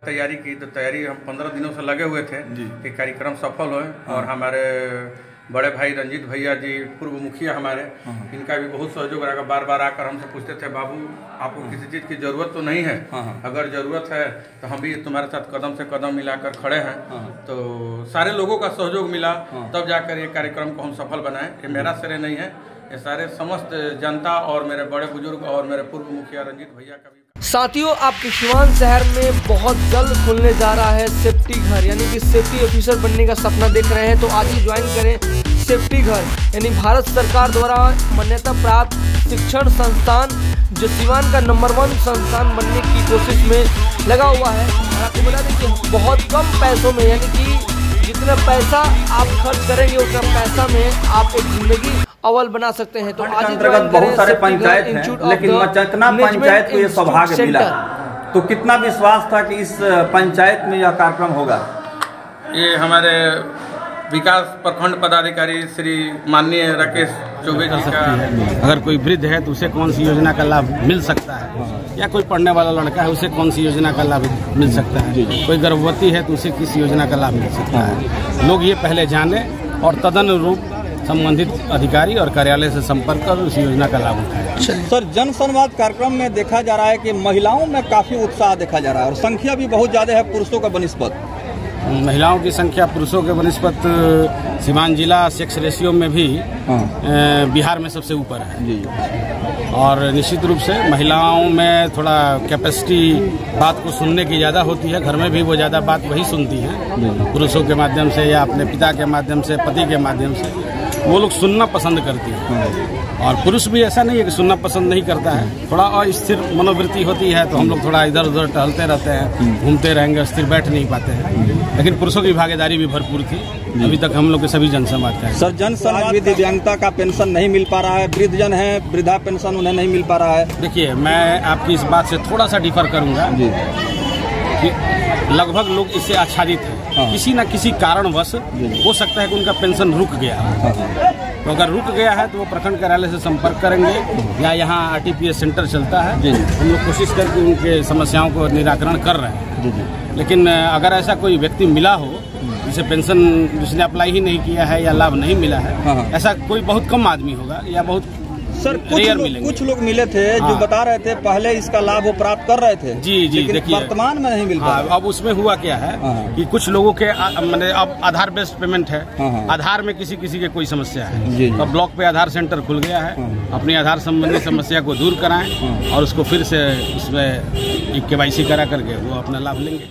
तैयारी की तो तैयारी हम 15 दिनों से लगे हुए थे कि कार्यक्रम सफल होए। और हमारे बड़े भाई रंजीत भैया जी पूर्व मुखिया हमारे, इनका भी बहुत सहयोग रहा। बार बार आकर हमसे पूछते थे, बाबू आपको किसी चीज़ की ज़रूरत तो नहीं है, अगर ज़रूरत है तो हम भी तुम्हारे साथ कदम से कदम मिलाकर खड़े हैं। तो सारे लोगों का सहयोग मिला तब जाकर ये कार्यक्रम को हम सफल बनाए। ये मेरा श्रेय नहीं है, ये सारे समस्त जनता और मेरे बड़े बुजुर्ग और मेरे पूर्व मुखिया रंजीत भैया का भी। साथियों, आपके सिवान शहर में बहुत जल्द खुलने जा रहा है सेफ्टी घर, यानी कि सेफ्टी ऑफिसर बनने का सपना देख रहे हैं तो आज ही ज्वाइन करें सेफ्टी घर, यानी भारत सरकार द्वारा मान्यता प्राप्त शिक्षण संस्थान जो सिवान का नंबर 1 संस्थान बनने की कोशिश में लगा हुआ है। आपको बता दें कि बहुत कम पैसों में, यानी कि जितना पैसा आप खर्च करेंगे उतना पैसा में आप एक जिंदगी अव्वल बना सकते हैं। तो आज अंतर्गत बहुत सारे पंचायत हैं, लेकिन मचकना पंचायत को ये सौभाग्य मिला, तो कितना विश्वास था कि इस पंचायत में यह कार्यक्रम होगा। ये हमारे विकास प्रखंड पदाधिकारी श्री माननीय राकेश चौबे जी का, अगर कोई वृद्ध है तो उसे कौन सी योजना का लाभ मिल सकता है, या कोई पढ़ने वाला लड़का है उसे कौन सी योजना का लाभ मिल सकता है, कोई गर्भवती है तो उसे किस योजना का लाभ मिल सकता है। लोग ये पहले जाने और तदनुरूप संबंधित अधिकारी और कार्यालय से संपर्क कर उस योजना का लाभ उठाएं। सर, जन संवाद कार्यक्रम में देखा जा रहा है कि महिलाओं में काफी उत्साह देखा जा रहा है और संख्या भी बहुत ज्यादा है पुरुषों का बनिस्पत। महिलाओं की संख्या पुरुषों के बनिस्पत सीवान जिला सेक्स रेशियो में भी बिहार में सबसे ऊपर है। और निश्चित रूप से महिलाओं में थोड़ा कैपेसिटी बात को सुनने की ज़्यादा होती है, घर में भी वो ज़्यादा बात वही सुनती हैं पुरुषों के माध्यम से या अपने पिता के माध्यम से, पति के माध्यम से वो लोग सुनना पसंद करती हैं। और पुरुष भी ऐसा नहीं है कि सुनना पसंद नहीं करता है, थोड़ा अस्थिर मनोवृत्ति होती है तो हम लोग थोड़ा इधर उधर टहलते रहते हैं, घूमते रहेंगे, स्थिर बैठ नहीं पाते हैं। लेकिन पुरुषों की भागीदारी भी भरपूर थी अभी तक हम लोग के सभी जनसंवाद का। सर, जनसंवाद भी दिव्यांगता का पेंशन नहीं मिल पा रहा है, वृद्ध जन है वृद्धा पेंशन उन्हें नहीं मिल पा रहा है। देखिए, मैं आपकी इस बात से थोड़ा सा डिफर करूँगा कि लगभग लोग इससे आच्छादित हैं। किसी न किसी कारणवश हो सकता है कि उनका पेंशन रुक गया, तो अगर रुक गया है तो वो प्रखंड कार्यालय से संपर्क करेंगे या यहाँ RTPS सेंटर चलता है, हम लोग कोशिश करके उनके समस्याओं को निराकरण कर रहे हैं। लेकिन अगर ऐसा कोई व्यक्ति मिला हो जिसे पेंशन जिसने अप्लाई ही नहीं किया है या लाभ नहीं मिला है, ऐसा कोई बहुत कम आदमी होगा या बहुत सर कुछ लोग मिले थे जो बता रहे थे पहले इसका लाभ वो प्राप्त कर रहे थे। जी, देखिए वर्तमान में नहीं मिल पा रहा। अब उसमें हुआ क्या है कि कुछ लोगों के मैंने अब आधार बेस्ड पेमेंट है, आधार में किसी के कोई समस्या है तो ब्लॉक पे आधार सेंटर खुल गया है, अपनी आधार संबंधी समस्या को दूर कराएं और उसको फिर से उसमें KYC करा करके वो अपना लाभ लेंगे।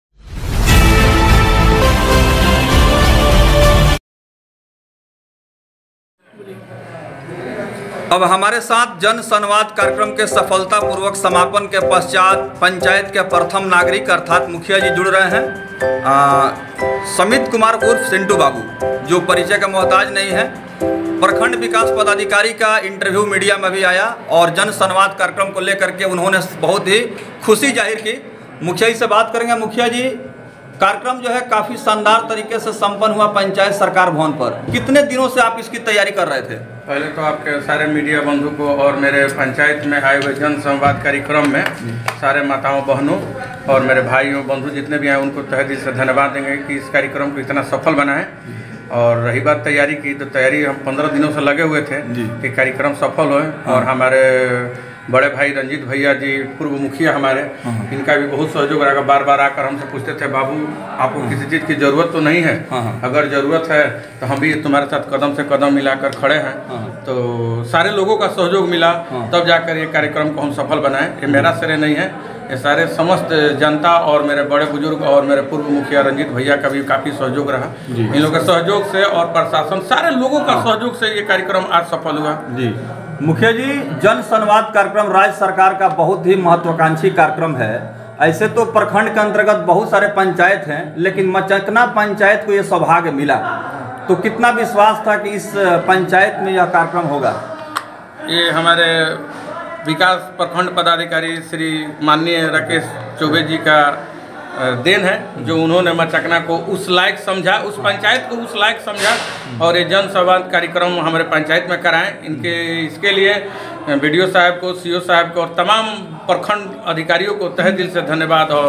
अब हमारे साथ जन संवाद कार्यक्रम के सफलतापूर्वक समापन के पश्चात पंचायत के प्रथम नागरिक अर्थात मुखिया जी जुड़ रहे हैं। समित कुमार उर्फ सिंटू बाबू, जो परिचय का मोहताज नहीं है। प्रखंड विकास पदाधिकारी का इंटरव्यू मीडिया में भी आया और जन संवाद कार्यक्रम को लेकर के उन्होंने बहुत ही खुशी जाहिर की। मुखिया जी से बात करेंगे। मुखिया जी, कार्यक्रम जो है काफ़ी शानदार तरीके से संपन्न हुआ पंचायत सरकार भवन पर। कितने दिनों से आप इसकी तैयारी कर रहे थे? पहले तो आपके सारे मीडिया बंधु को और मेरे पंचायत में आए हुए जन संवाद कार्यक्रम में सारे माताओं बहनों और मेरे भाइयों बंधु जितने भी आए उनको तहे दिल से धन्यवाद देंगे कि इस कार्यक्रम को इतना सफल बनाएं। और रही बात तैयारी की, तो तैयारी हम 15 दिनों से लगे हुए थे कि कार्यक्रम सफल होए। और हमारे बड़े भाई रंजीत भैया जी पूर्व मुखिया हमारे, इनका भी बहुत सहयोग रहा। बार बार आकर हमसे पूछते थे, बाबू आपको किसी चीज़ की ज़रूरत तो नहीं है, अगर ज़रूरत है तो हम भी तुम्हारे साथ कदम से कदम मिलाकर खड़े हैं। तो सारे लोगों का सहयोग मिला तब जाकर ये कार्यक्रम को हम सफल बनाए। ये मेरा श्रेय नहीं है, ये सारे समस्त जनता और मेरे बड़े बुजुर्ग और मेरे पूर्व मुखिया रंजीत भैया का भी काफ़ी सहयोग रहा। इन लोगों के सहयोग से और प्रशासन सारे लोगों का सहयोग से ये कार्यक्रम आज सफल हुआ। जी मुखिया जी, जन संवाद कार्यक्रम राज्य सरकार का बहुत ही महत्वाकांक्षी कार्यक्रम है। ऐसे तो प्रखंड के अंतर्गत बहुत सारे पंचायत हैं, लेकिन मचकना पंचायत को ये सौभाग्य मिला, तो कितना विश्वास था कि इस पंचायत में यह कार्यक्रम होगा। ये हमारे विकास प्रखंड पदाधिकारी श्री माननीय राकेश चौबे जी का देन है, जो उन्होंने मचकना को उस लायक समझा, उस पंचायत को उस लायक समझा और ये जन संवाद कार्यक्रम हमारे पंचायत में कराएं। इसके लिए BDO साहब को, CO साहब को और तमाम प्रखंड अधिकारियों को तहे दिल से धन्यवाद और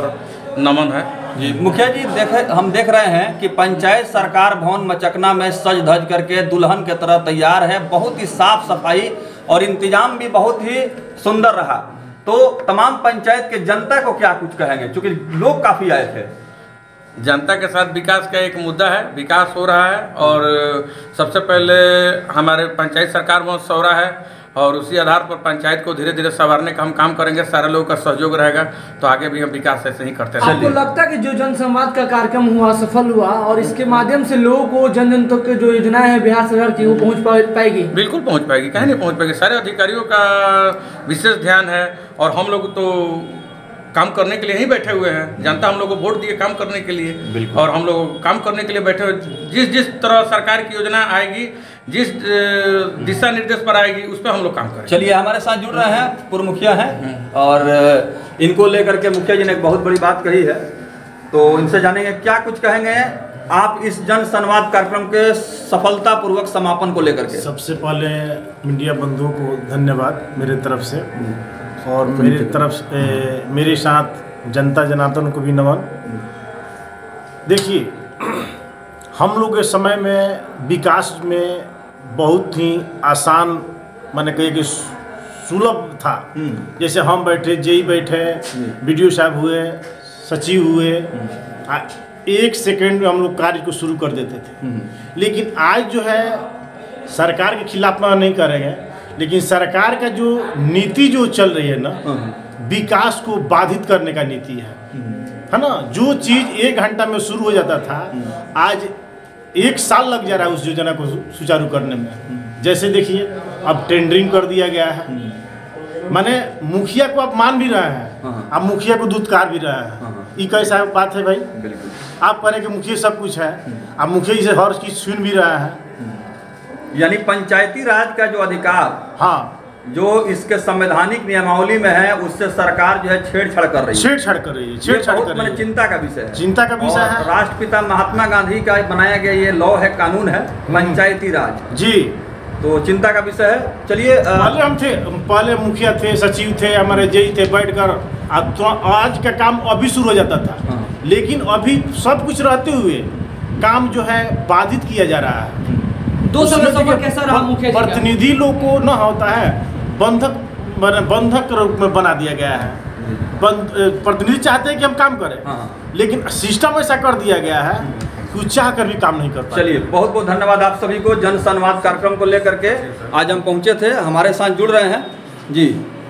नमन है। जी मुखिया जी, हम देख रहे हैं कि पंचायत सरकार भवन मचकना में सज धज करके दुल्हन के तरह तैयार है। बहुत ही साफ सफाई और इंतजाम भी बहुत ही सुंदर रहा। तो तमाम पंचायत के जनता को क्या कुछ कहेंगे, क्योंकि लोग काफी आए थे? जनता के साथ विकास का एक मुद्दा है, विकास हो रहा है और सबसे पहले हमारे पंचायत सरकार बहुत सौरा है और उसी आधार पर पंचायत को धीरे धीरे संवारने का हम काम करेंगे। सारे लोगों का सहयोग रहेगा तो आगे भी हम विकास ऐसे ही करते रहेंगे। आपको लगता है कि जो जन संवाद का कार्यक्रम हुआ सफल हुआ और इसके माध्यम से लोगों को जन जन तक जो योजनाएं हैं बिहार सरकार की वो पहुंच पाएगी? बिल्कुल पहुंच पाएगी, कहीं नहीं पहुंच पाएगी। सारे अधिकारियों का विशेष ध्यान है और हम लोग तो काम करने के लिए ही बैठे हुए हैं। जनता हम लोग को वोट दिए काम करने के लिए और हम लोग काम करने के लिए बैठे हुए। जिस तरह सरकार की योजना आएगी, जिस दिशा निर्देश पर आएगी उस पर हम लोग काम करेंगे। चलिए, हमारे साथ जुड़ रहे हैं पूर्व मुखिया हैं और इनको लेकर के मुखिया जी ने एक बहुत बड़ी बात कही है, तो इनसे जानेंगे क्या कुछ कहेंगे आप इस जन संवाद कार्यक्रम के सफलतापूर्वक समापन को लेकर के। सबसे पहले मीडिया बंधुओं को धन्यवाद मेरे तरफ से और मेरी तरफ से मेरे साथ जनता जनार्दन को भी नमन। देखिए, हम लोग के समय में विकास में बहुत ही आसान माने कहिए कि सुलभ था। जैसे हम बैठे, जेई बैठे, बीडीओ साहब हुए, सचिव हुए, एक सेकंड में हम लोग कार्य को शुरू कर देते थे। लेकिन आज जो है सरकार के खिलाफ में नहीं करेंगे, लेकिन सरकार का जो नीति जो चल रही है ना, विकास को बाधित करने का नीति है ना। जो चीज़ 1 घंटा में शुरू हो जाता था आज 1 साल लग जा रहा है उस योजना को सुचारू करने में। जैसे देखिए, अब टेंडरिंग कर दिया गया है, माने मुखिया को आप मान भी रहे हैं, अब मुखिया को दुत्कार भी रहे हैं। ये कैसा बात है भाई? आप कह रहे कि मुखिया सब कुछ है, अब मुखिया से हर चीज सुन भी रहा है। यानी पंचायती राज का जो अधिकार, हाँ, जो इसके संवैधानिक नियमावली में है, उससे सरकार जो है छेड़छाड़ कर रही है। छेड़छाड़ कर रही है, छेड़छाड़ कर रही है। चिंता का विषय है, चिंता का विषय है। राष्ट्रपिता महात्मा गांधी का बनाया गया ये लॉ है, कानून है पंचायती राज जी, तो चिंता का विषय है। चलिए, पहले हम थे, पहले मुखिया थे, सचिव थे, हमारे जेई थे, बैठकर आज का काम अभी शुरू हो जाता था। लेकिन अभी सब कुछ रहते हुए काम जो है बाधित किया जा रहा है। 2 साल सफर कैसा रहा मुखिया जी का? प्रतिनिधि लोग को न होता है, बंधक रूप में बना दिया गया है। प्रतिनिधि चाहते हैं कि हम काम करें, लेकिन सिस्टम ऐसा कर दिया गया है कि चाह कर भी काम नहीं कर पाते। चलिए, बहुत बहुत धन्यवाद आप सभी को जन संवाद कार्यक्रम को लेकर के आज हम पहुंचे थे, हमारे साथ जुड़ रहे हैं जी,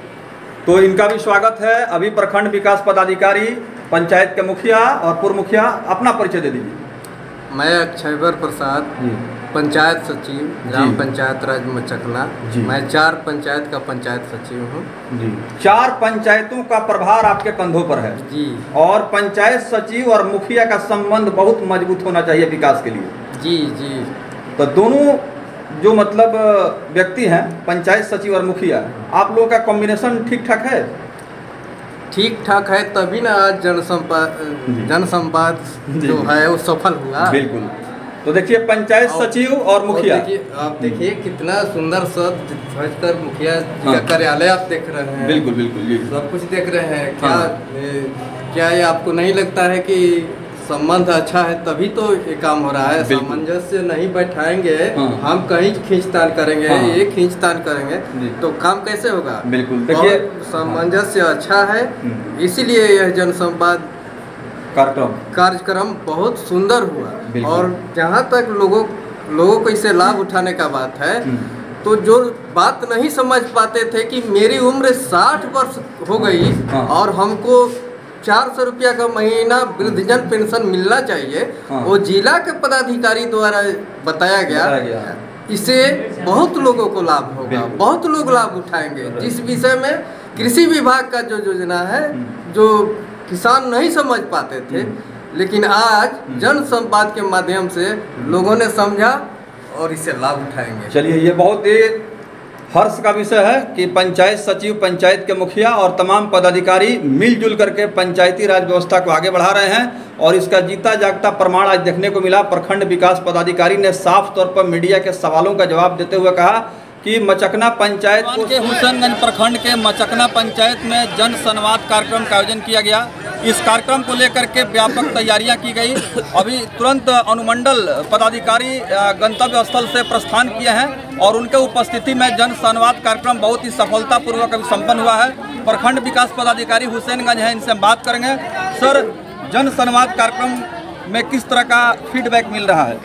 तो इनका भी स्वागत है। अभी प्रखंड विकास पदाधिकारी, पंचायत के मुखिया और पूर्व मुखिया, अपना परिचय दे दीजिए। मैं अक्षयवर प्रसाद, पंचायत सचिव, ग्राम पंचायत राज मचकना। मैं 4 पंचायत का पंचायत सचिव हूँ जी। 4 पंचायतों का प्रभार आपके कंधों पर है जी, और पंचायत सचिव और मुखिया का संबंध बहुत मजबूत होना चाहिए विकास के लिए। जी जी। तो दोनों जो मतलब व्यक्ति हैं, पंचायत सचिव और मुखिया, आप लोगों का कॉम्बिनेशन ठीक ठाक है? ठीक ठाक है, तभी ना आज जन संवाद जो है वो सफल हुआ। बिल्कुल। तो देखिए, पंचायत सचिव और मुखिया, आप देखिए कितना सुंदर सजकर मुखिया जी का कार्यालय आप देख रहे हैं। बिल्कुल बिल्कुल जी, सब कुछ देख रहे हैं। क्या ये आपको नहीं लगता है कि संबंध अच्छा है तभी तो ये काम हो रहा है? सामंजस्य नहीं बैठाएंगे, हम कहीं खींचतान करेंगे, ये खींचतान करेंगे तो काम कैसे होगा? बिल्कुल। देखिए, सामंजस्य अच्छा है, इसीलिए यह जनसंवाद कार्यक्रम बहुत सुंदर हुआ। और जहाँ तक लोगों को इससे लाभ उठाने का बात है, तो जो बात नहीं समझ पाते थे कि मेरी उम्र 60 वर्ष हो गई और हमको 400 रुपया का महीना वृद्धजन पेंशन मिलना चाहिए, वो जिला के पदाधिकारी द्वारा बताया गया। इससे बहुत लोगों को लाभ होगा, बहुत लोग लाभ उठाएंगे। जिस विषय में कृषि विभाग का जो योजना है, जो किसान नहीं समझ पाते थे, लेकिन आज जन संवाद के माध्यम से लोगों ने समझा और इससे लाभ उठाएंगे। चलिए, ये बहुत ही हर्ष का विषय है कि पंचायत सचिव, पंचायत के मुखिया और तमाम पदाधिकारी मिलजुल करके पंचायती राज व्यवस्था को आगे बढ़ा रहे हैं और इसका जीता जागता प्रमाण आज देखने को मिला। प्रखंड विकास पदाधिकारी ने साफ तौर पर मीडिया के सवालों का जवाब देते हुए कहा कि मचकना पंचायत के हुसैनगंज प्रखंड के मचकना पंचायत में जन संवाद कार्यक्रम का आयोजन किया गया। इस कार्यक्रम को लेकर के व्यापक तैयारियां की गई। अभी तुरंत अनुमंडल पदाधिकारी गंतव्य स्थल से प्रस्थान किए हैं और उनके उपस्थिति में जन संवाद कार्यक्रम बहुत ही सफलतापूर्वक अभी संपन्न हुआ है। प्रखंड विकास पदाधिकारी हुसैनगंज हैं, इनसे हम बात करेंगे। सर, जन संवाद कार्यक्रम में किस तरह का फीडबैक मिल रहा है?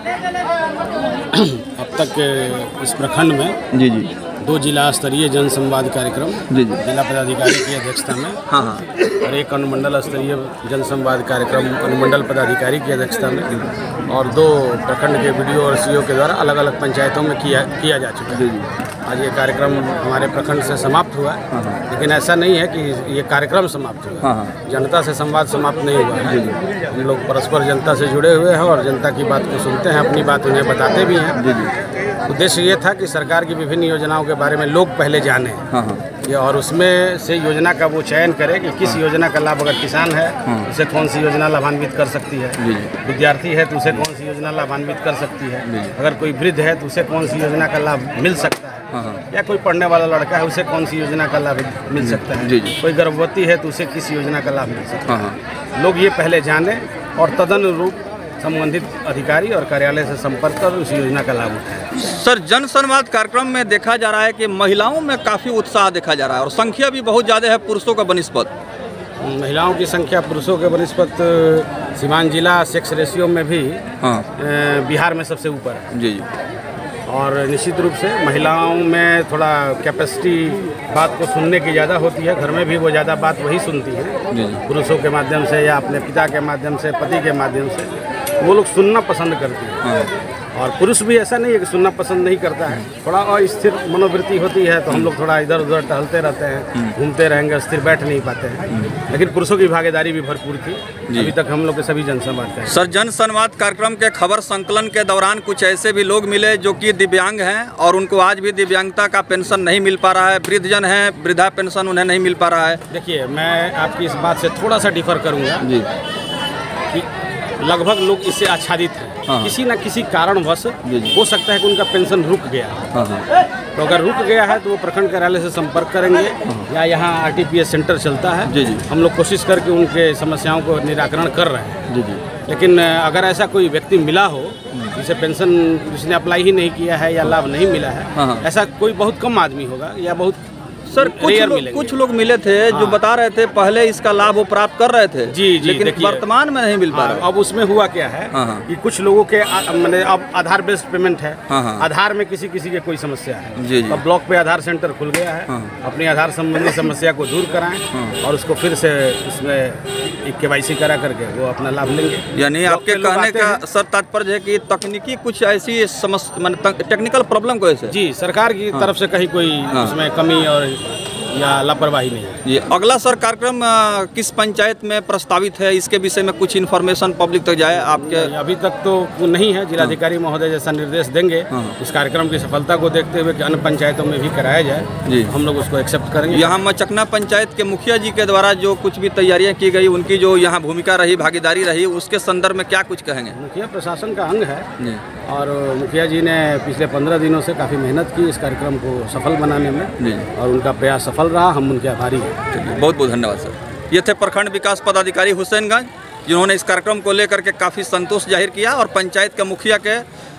अब तक इस प्रखंड में जी 2 जिला स्तरीय जन संवाद कार्यक्रम जी जिला पदाधिकारी की अध्यक्षता में हाँ और एक अनुमंडल स्तरीय जन संवाद कार्यक्रम अनुमंडल पदाधिकारी की अध्यक्षता में और 2 प्रखंड के बीडीओ और सीओ के द्वारा अलग अलग पंचायतों में किया जा चुका है। आज ये कार्यक्रम हमारे प्रखंड से समाप्त हुआ, लेकिन ऐसा नहीं है कि ये कार्यक्रम समाप्त हुआ। जनता से संवाद समाप्त नहीं हुआ है। हम लोग परस्पर जनता से जुड़े हुए हैं और जनता की बात को सुनते हैं, अपनी बात उन्हें बताते भी हैं। उद्देश्य ये था कि सरकार की विभिन्न योजनाओं के बारे में लोग पहले जाने और उसमें से योजना का वो चयन करे कि किस योजना का लाभ, अगर किसान है उसे कौन सी योजना लाभान्वित कर सकती है, विद्यार्थी है तो उसे कौन सी योजना लाभान्वित कर सकती है, अगर कोई वृद्ध है तो उसे कौन सी योजना का लाभ मिल सकता है, या कोई पढ़ने वाला लड़का है उसे कौन सी योजना का लाभ मिल सकता है, कोई गर्भवती है तो उसे किस योजना का लाभ मिल सकता है। लोग ये पहले जाने और तदनुरूप संबंधित अधिकारी और कार्यालय से संपर्क कर उस योजना का लाभ उठाएं। सर, जन संवाद कार्यक्रम में देखा जा रहा है कि महिलाओं में काफ़ी उत्साह देखा जा रहा है और संख्या भी बहुत ज़्यादा है पुरुषों का बनिस्पत। महिलाओं की संख्या पुरुषों के बनिस्पत सीवान जिला सेक्स रेशियो में भी बिहार में सबसे ऊपर है। जी और निश्चित रूप से महिलाओं में थोड़ा कैपेसिटी बात को सुनने की ज़्यादा होती है। घर में भी वो ज़्यादा बात वही सुनती है, पुरुषों के माध्यम से या अपने पिता के माध्यम से, पति के माध्यम से वो लोग सुनना पसंद करते हैं। और पुरुष भी ऐसा नहीं है कि सुनना पसंद नहीं करता है, थोड़ा अस्थिर मनोवृत्ति होती है तो हम लोग थोड़ा इधर उधर टहलते रहते हैं, घूमते रहेंगे, स्थिर बैठ नहीं पाते हैं। लेकिन पुरुषों की भागीदारी भी भरपूर थी अभी तक हम लोग के सभी जन संवाद का। सर, जन संवाद कार्यक्रम के खबर संकलन के दौरान कुछ ऐसे भी लोग मिले जो कि दिव्यांग हैं और उनको आज भी दिव्यांगता का पेंशन नहीं मिल पा रहा है, वृद्धजन हैं, वृद्धा पेंशन उन्हें नहीं मिल पा रहा है। देखिए, मैं आपकी इस बात से थोड़ा सा डिफर करूँगा कि लगभग लोग इससे आच्छादित हैं। किसी न किसी कारणवश हो सकता है कि उनका पेंशन रुक गया, तो अगर रुक गया है तो वो प्रखंड कार्यालय से संपर्क करेंगे या यहाँ RTPS सेंटर चलता है, हम लोग कोशिश करके उनके समस्याओं को निराकरण कर रहे हैं। लेकिन अगर ऐसा कोई व्यक्ति मिला हो जिसे पेंशन जिसने अप्लाई ही नहीं किया है या लाभ नहीं मिला है, ऐसा कोई बहुत कम आदमी होगा या बहुत सर कुछ लोग मिले थे जो बता रहे थे पहले इसका लाभ वो प्राप्त कर रहे थे लेकिन वर्तमान में नहीं मिल पा रहा। अब उसमें हुआ क्या है कि कुछ लोगों के मैंने अब आधार बेस्ड पेमेंट है, आधार में किसी के कोई समस्या है, अब ब्लॉक पे आधार सेंटर खुल गया है, अपनी आधार संबंधी समस्या को दूर कराएं और उसको फिर से उसमें एक KYC करा करके वो अपना लाभ लेंगे। यानी आपके कहने का सर तात्पर्य है कि तकनीकी कुछ ऐसी समस्या, टेक्निकल प्रॉब्लम को ऐसे जी सरकार की तरफ से कहीं कोई उसमें कमी और या लापरवाही नहीं है। ये अगला सर कार्यक्रम किस पंचायत में प्रस्तावित है, इसके विषय में कुछ इन्फॉर्मेशन पब्लिक तक जाए आपके? अभी तक तो नहीं है, जिलाधिकारी महोदय जैसा निर्देश देंगे इस कार्यक्रम की सफलता को देखते हुए कि अन्य पंचायतों में भी कराया जाए, हम लोग उसको एक्सेप्ट करेंगे। यहाँ मचकना पंचायत के मुखिया जी के द्वारा जो कुछ भी तैयारियाँ की गई, उनकी जो यहाँ भूमिका रही, भागीदारी रही, उसके संदर्भ में क्या कुछ कहेंगे? मुखिया प्रशासन का अंग है और मुखिया जी ने पिछले 15 दिनों से काफ़ी मेहनत की इस कार्यक्रम को सफल बनाने में और उनका प्रयास सफल रहा, हम उनके आभारी हैं। बहुत बहुत धन्यवाद सर। ये थे प्रखंड विकास पदाधिकारी हुसैनगंज, जिन्होंने इस कार्यक्रम को लेकर के काफ़ी संतोष जाहिर किया और पंचायत के मुखिया के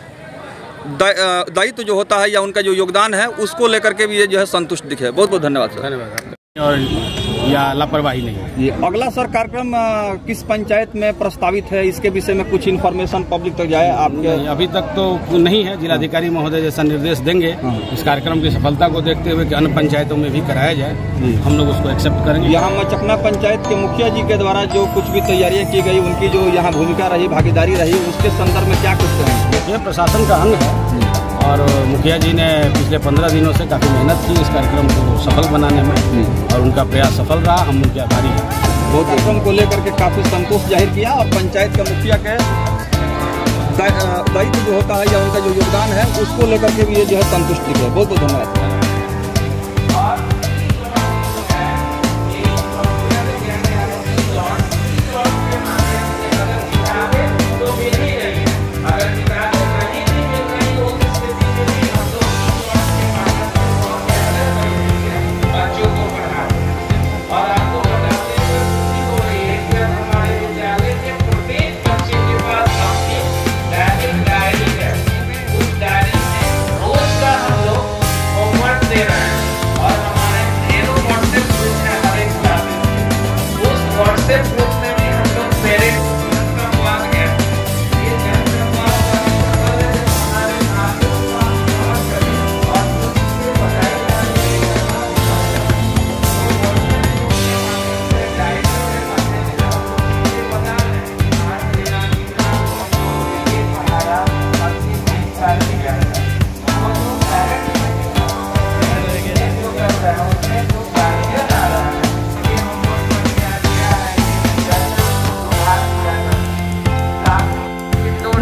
दायित्व जो होता है या उनका जो योगदान है उसको लेकर के भी ये जो है संतुष्ट दिखे। बहुत बहुत धन्यवाद सर। धन्यवाद। और या लापरवाही नहीं है। ये अगला सर कार्यक्रम किस पंचायत में प्रस्तावित है, इसके विषय में कुछ इन्फॉर्मेशन पब्लिक तक जाए आपके? अभी तक तो नहीं है, जिलाधिकारी महोदय जैसा निर्देश देंगे इस कार्यक्रम की सफलता को देखते हुए कि अन्य पंचायतों में भी कराया जाए, हम लोग उसको एक्सेप्ट करेंगे। यहाँ मचकना पंचायत के मुखिया जी के द्वारा जो कुछ भी तैयारियाँ की गई, उनकी जो यहाँ भूमिका रही, भागीदारी रही, उसके संदर्भ में क्या कुछ करेंगे? ये प्रशासन का अंग है और मुखिया जी ने पिछले 15 दिनों से काफ़ी मेहनत की इस कार्यक्रम को सफल बनाने में और उनका प्रयास सफल रहा, हम उनके आभारी हैं। बहुत कार्यक्रम को लेकर के काफ़ी संतोष जाहिर किया और पंचायत के मुखिया के दायित्व जो होता है या उनका जो योगदान है उसको लेकर के भी ये जो है संतुष्टि है। बहुत बहुत धन्यवाद।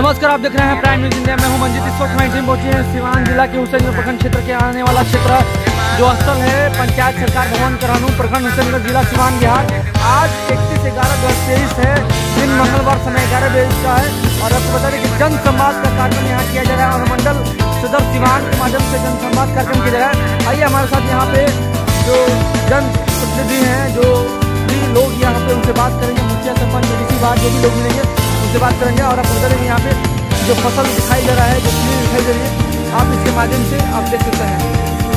नमस्कार, आप देख रहे हैं प्राइम न्यूज इंडिया। मैं हूं मंजित। इस वक्त हमारी टीम पहुंची है सिवान जिला के हुसैनगंज प्रखंड क्षेत्र के आने वाला क्षेत्र जो स्थल है पंचायत सरकार भवन करानू, प्रखंड हुसैनगंज, जिला सिवान, बिहार। आज 31/11/2023 है, दिन मंगलवार, समय 11 बजे का है और आपको बता दें कि जन संवाद का कार्यक्रम यहाँ किया जा रहा है और मंडल सदर सिवान के माध्यम से जन संवाद कार्यक्रम किया जा रहा है। आइए हमारे साथ यहाँ पे जो जन प्रतिनिधि हैं, जो भी लोग यहाँ पे उनसे बात करेंगे, मुखिया सरपंच डीसी बात जो भी लोग मिलेंगे उनसे बात करेंगे और आपको बता देंगे यहाँ पे जो फसल दिखाई दे रहा है, जो चीज़ें दिखाई दे रही है, आप इसके माध्यम से आप देख सकते हैं।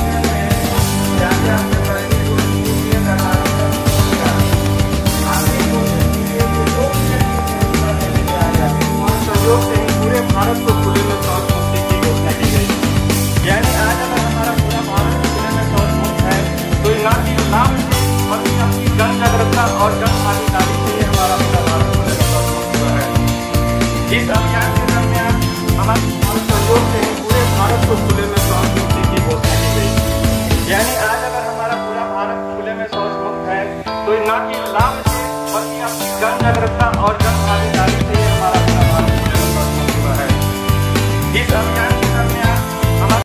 सहयोग से ही पूरे भारत को खुले में शौच मुक्ति की घोषणा की गई। यानी आज अगर हमारा पूरा भारत खुले में शौच मुक्त है तो ना केवल नाम से बल्कि अपनी जन जागरूकता और जन भागीदारी से ही हमारा पूरा भारत खुले में शौच मुक्त हुआ है। इस अभियान के दरमियान हमारे सहयोग से ही पूरे भारत को खुले में शौच मुक्ति की घोषणा की गई। यानी आज अगर हमारा पूरा भारत खुले में शौच मुक्त है तो ना केवल नाम से बल्कि अपनी जन जागरूकता और जन भागीदारी से ही हमारा पूरा भारत खुले में शौच मुक्त हुआ है। इस अभियान